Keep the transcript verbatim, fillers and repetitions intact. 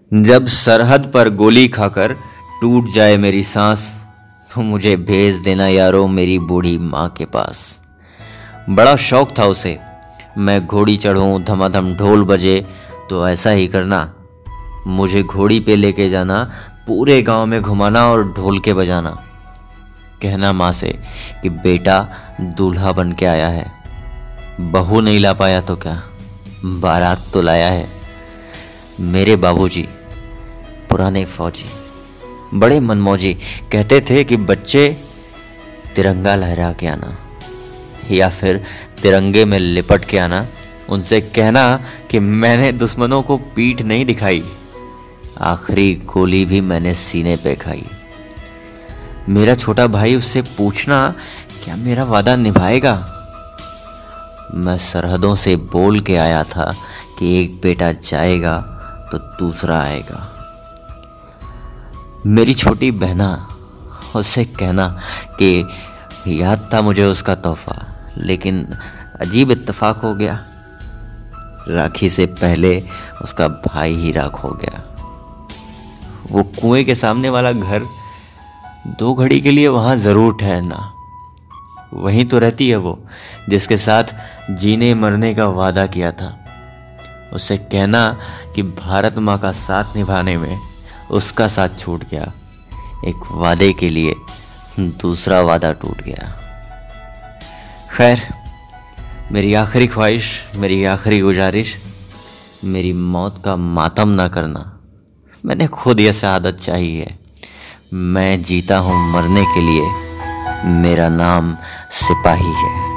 जब सरहद पर गोली खाकर टूट जाए मेरी सांस, तो मुझे भेज देना यारो मेरी बूढ़ी माँ के पास। बड़ा शौक था उसे, मैं घोड़ी चढ़ूं, धमाधम ढोल बजे तो ऐसा ही करना। मुझे घोड़ी पे लेके जाना, पूरे गांव में घुमाना और ढोल के बजाना। कहना माँ से कि बेटा दूल्हा बन के आया है, बहू नहीं ला पाया तो क्या, बारात तो लाया है। मेरे बाबूजी पुराने फौजी बड़े मनमौजी कहते थे कि बच्चे तिरंगा लहरा के आना या फिर तिरंगे में लिपट के आना। उनसे कहना कि मैंने दुश्मनों को पीठ नहीं दिखाई, आखिरी गोली भी मैंने सीने पे खाई। मेरा छोटा भाई उससे पूछना क्या मेरा वादा निभाएगा। मैं सरहदों से बोल के आया था कि एक बेटा जाएगा तो दूसरा आएगा। मेरी छोटी बहना, उससे कहना कि याद था मुझे उसका तोहफा, लेकिन अजीब इत्तेफाक हो गया, राखी से पहले उसका भाई ही राख हो गया। वो कुएं के सामने वाला घर दो घड़ी के लिए वहां जरूर ठहरना। वहीं तो रहती है वो जिसके साथ जीने मरने का वादा किया था। उससे कहना कि भारत माँ का साथ निभाने में उसका साथ छूट गया, एक वादे के लिए दूसरा वादा टूट गया। खैर, मेरी आखिरी ख्वाहिश, मेरी आखिरी गुजारिश, मेरी मौत का मातम ना करना। मैंने खुद यह शहादत चाही है। मैं जीता हूँ मरने के लिए, मेरा नाम सिपाही है।